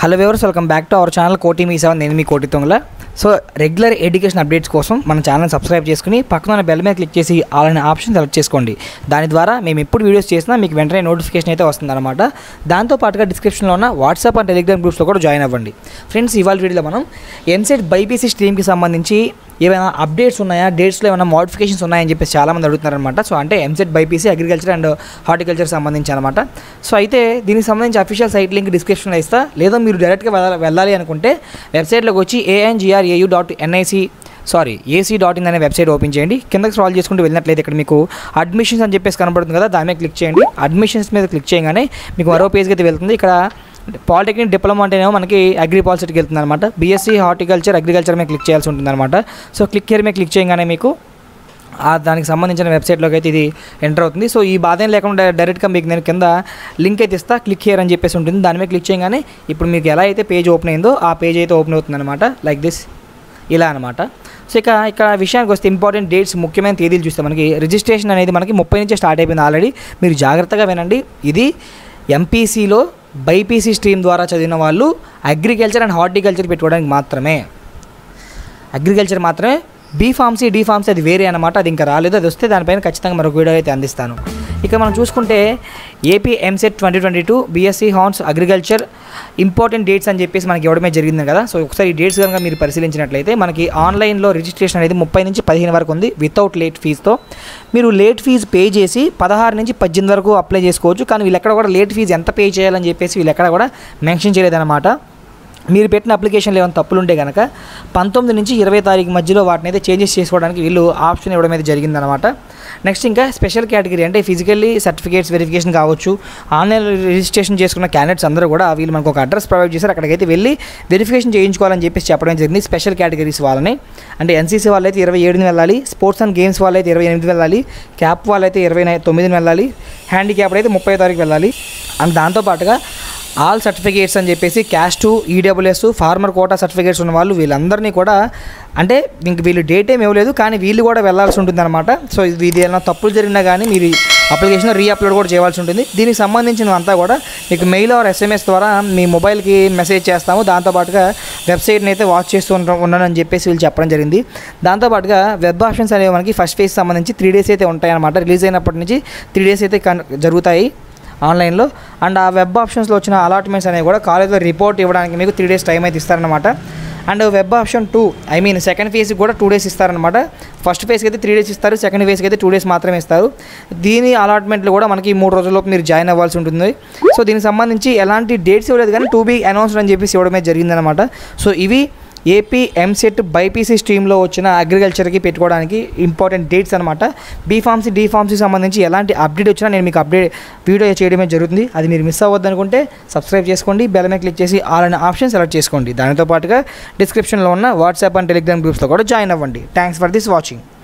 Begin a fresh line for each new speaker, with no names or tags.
Hello viewers, welcome back to our channel Koti Mee Seva. నేను మీ Koti Tongala. So regular education updates కోసం మన ఛానల్ సబ్స్క్రైబ్ చేసుకుని పక్కన బెల్ మీద క్లిక్ చేసి ఆల్ అనే ఆప్షన్ సెలెక్ట్ చేసుకోండి. దాని ద్వారా మేము ఎప్పుడు వీడియోస్ చేసినా మీకు వెంటనే నోటిఫికేషన్ అయితే వస్తుందన్నమాట. దాంతోపాటుగా డిస్క్రిప్షన్లో ఉన్న వాట్సాప్ అండ్ టెలిగ్రామ్ గ్రూప్స్లో కూడా జాయిన్ అవ్వండి. ఫ్రెండ్స్, ఇవాళ వీడియోలో మనం ఎంసెట్ బైపీసీ స్ట్రీమ్కి సంబంధించి ఏమైనా అప్డేట్స్ ఉన్నాయా, డేట్స్లో ఏమైనా మోడిఫికేషన్స్ ఉన్నాయని చెప్పేసి చాలామంది అడుగుతున్నారనమాట. సో అంటే EAMCET BiPC agriculture and horticulture సంబంధించి అనమాట. సో అయితే దీనికి సంబంధించి అఫీషియల్ సైట్ లింక్ డిస్క్రిప్షన్లో ఇస్తా. లేదా మీరు డైరెక్ట్గా వెళ్ళాలి అనుకుంటే వెబ్సైట్లోకి వచ్చి angru.ac.in అనే వెబ్సైట్ ఓపెన్ చేయండి. కిందకి స్క్రాల్ చేసుకుంటూ వెళ్ళినట్లయితే ఇక్కడ మీకు అడ్మిషన్స్ అని చెప్పేసి కనబడుతుంది కదా, దాని మీద క్లిక్ చేయండి. అడ్మిషన్స్ మీద క్లిక్ చేయగానే మీకు మరో పేజ్కి అయితే వెళ్తుంది. ఇక్కడ పాలిటెక్నిక్ డిప్లొమా అంటేనేమో మనకి అగ్రిపాలిసిటీకి వెళ్తుంది అనమాట. బీఎస్సీ హార్టికల్చర్ అగ్రికల్చర్ మీద క్లిక్ చేయాల్సి ఉంటుంది అనమాట. సో క్లిక్ హియర్ మీద క్లిక్ చేయగానే మీకు దానికి సంబంధించిన వెబ్సైట్లోకి అయితే ఇది ఎంటర్ అవుతుంది. సో ఈ బాధ ఏం లేకుండా డైరెక్ట్గా మీకు నేను కింద లింక్ అయితే ఇస్తా, క్లిక్ హియర్ అని చెప్పేసి ఉంటుంది. దాని మీద క్లిక్ చేయగానే ఇప్పుడు మీకు ఎలా అయితే పేజ్ ఓపెన్ అయిందో ఆ పేజ్ అయితే ఓపెన్ అవుతుంది అనమాట. లైక్ దిస్, ఇలా అనమాట. సో ఇక్కడ విషయానికి వస్తే ఇంపార్టెంట్ డేట్స్, ముఖ్యమైన తేదీలు చూస్తే మనకి రిజిస్ట్రేషన్ అనేది మనకి 30 నుంచే స్టార్ట్ అయిపోయింది ఆల్రెడీ. మీరు జాగ్రత్తగా వినండి. ఇది ఎంపీసీలో బైపీసీ స్ట్రీమ్ ద్వారా చదివిన వాళ్ళు అగ్రికల్చర్ అండ్ హార్టికల్చర్ పెట్టుకోవడానికి మాత్రమే. అగ్రికల్చర్ మాత్రమే. బీఫార్మసీ డీఫార్మసీ అది వేరే అనమాట. అది ఇంకా రాలేదు. అది వస్తే దానిపైన ఖచ్చితంగా మరొక వీడియో అయితే అందిస్తాను. ఇక మనం చూసుకుంటే ఏపీ ఎంసెట్ 2022 బీఎస్సీ హార్ట్స్ అగ్రికల్చర్ ఇంపార్టెంట్ డేట్స్ అని చెప్పేసి మనకి ఇవ్వడమే జరిగింది కదా. సో ఒకసారి ఈ డేట్స్ కనుక మీరు పరిశీలించినట్లయితే మనకి ఆన్లైన్లో రిజిస్ట్రేషన్ అనేది 30 నుంచి 15 వరకు ఉంది వితౌట్ లేట్ ఫీజుతో. మీరు లేట్ ఫీజు పే చేసి 16 నుంచి 18 వరకు అప్లై చేసుకోవచ్చు. కానీ వీళ్ళు ఎక్కడ కూడా లేట్ ఫీజు ఎంత పే చేయాలని చెప్పేసి వీళ్ళు ఎక్కడ కూడా మెన్షన్ చేయలేదన్నమాట. మీరు పెట్టిన అప్లికేషన్లో ఏమైనా తప్పులు ఉంటే కనుక 19 నుంచి 20 తారీఖు మధ్యలో వాటిని అయితే చేంజెస్ చేసుకోవడానికి వీళ్ళు ఆప్షన్ ఇవ్వడం అయితే జరిగిందనమాట. నెక్స్ట్ ఇంకా స్పెషల్ కేటగిరీ అంటే ఫిజికల్లీ సర్టిఫికేట్స్ వెరిఫికేషన్ కావచ్చు. ఆన్లైన్ రిజిస్ట్రేషన్ చేసుకున్న క్యాండిడేట్స్ అందరూ కూడా వీళ్ళు మనకు ఒక అడ్రస్ ప్రొవైడ్ చేశారు. అక్కడికైతే వెళ్ళి వెరిఫికేషన్ చేయించుకోవాలని చెప్పేసి చెప్పడం జరిగింది. స్పెషల్ కేటగిరీస్ వాళ్ళని అంటే ఎన్సీసీ వాళ్ళైతే 27ని వెళ్ళాలి, స్పోర్ట్స్ అండ్ గేమ్స్ వాళ్ళైతే 28 వెళ్ళాలి, క్యాప్ వాళ్ళైతే 29ని వెళ్ళాలి, హ్యాండిక్యాప్డ్ అయితే 30 తారీఖు వెళ్ళాలి. అండ్ దాంతోపాటుగా ఆల్ సర్టిఫికేట్స్ అని చెప్పేసి caste, EWS, farmer quota certificates ఉన్న వాళ్ళు వీళ్ళందరినీ కూడా అంటే ఇంక వీళ్ళు డేట్ ఏమి ఇవ్వలేదు, కానీ వీళ్ళు కూడా వెళ్ళాల్సి ఉంటుందన్నమాట. సో ఇది ఏమైనా తప్పులు జరిగినా కానీ మీరు అప్లికేషన్ రీఅప్లోడ్ కూడా చేయాల్సి ఉంటుంది. దీనికి సంబంధించినంతా కూడా మీకు మెయిల్ ఆర్ ఎస్ఎంఎస్ ద్వారా మీ మొబైల్కి మెసేజ్ చేస్తాము. దాంతోపాటుగా వెబ్సైట్ని అయితే వాచ్ చేస్తూ ఉన్నానని చెప్పేసి వీళ్ళు చెప్పడం జరిగింది. దాంతోపాటుగా వెబ్ ఆప్షన్స్ అనేవి మనకి ఫస్ట్ ఫేజ్ సంబంధించి 3 days అయితే ఉంటాయన్నమాట. రిలీజ్ అయినప్పటి నుంచి 3 days అయితే జరుగుతాయి ఆన్లైన్లో. అండ్ ఆ వెబ్ ఆప్షన్స్లో వచ్చిన అలాట్మెంట్స్ అనేవి కూడా కాలేజ్లో రిపోర్ట్ ఇవ్వడానికి మీకు 3 days టైం అయితే ఇస్తారనమాట. అండ్ వెబ్ ఆప్షన్ 2 సెకండ్ ఫేజ్కి కూడా 2 days ఇస్తారనమాట. ఫస్ట్ ఫేజ్కి అయితే 3 days ఇస్తారు, సెకండ్ ఫేజ్కి అయితే 2 days మాత్రమే ఇస్తారు. దీని అలాట్మెంట్లు కూడా మనకి 3 రోజుల్లోపు మీరు జాయిన్ అవ్వాల్సి ఉంటుంది. సో దీనికి సంబంధించి ఎలాంటి డేట్స్ ఇవ్వలేదు, కానీ టు బీ అనౌన్స్డ్ అని చెప్పేసి ఇవ్వడమే జరిగిందనమాట. సో ఇవి ఏపీ ఎంసెట్ బైపీసీ స్ట్రీమ్లో వచ్చిన అగ్రికల్చర్కి పెట్టుకోవడానికి ఇంపార్టెంట్ డేట్స్ అనమాట. బీఫార్మసీ డీఫార్మసీ సంబంధించి ఎలాంటి అప్డేట్ వచ్చినా నేను మీకు వీడియో చేయడమే జరుగుతుంది. అది మీరు మిస్ అవ్వద్దు అనుకుంటే సబ్స్క్రైబ్ చేసుకోండి, బెల్ మీద క్లిక్ చేసి ఆల్ అనే ఆప్షన్ సెలెక్ట్ చేసుకోండి. దానితో పాటుగా డిస్క్రిప్షన్లో ఉన్న వాట్సాప్ అండ్ టెలిగ్రామ్ గ్రూప్స్లో కూడా జాయిన్ అవ్వండి. Thanks for this watching.